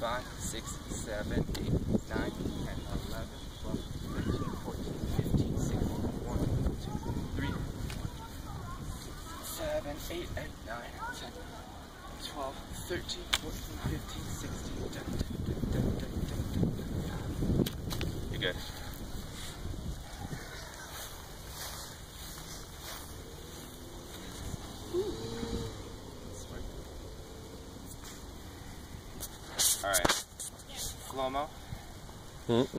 5, 6, 7, 8, 9, 10, 11, 12, 13, 14, 15, 16, 1, 2, 3, 7, 8, 9, 10, 12, 13, 14, 15, 16. You're good. All right, slow-mo.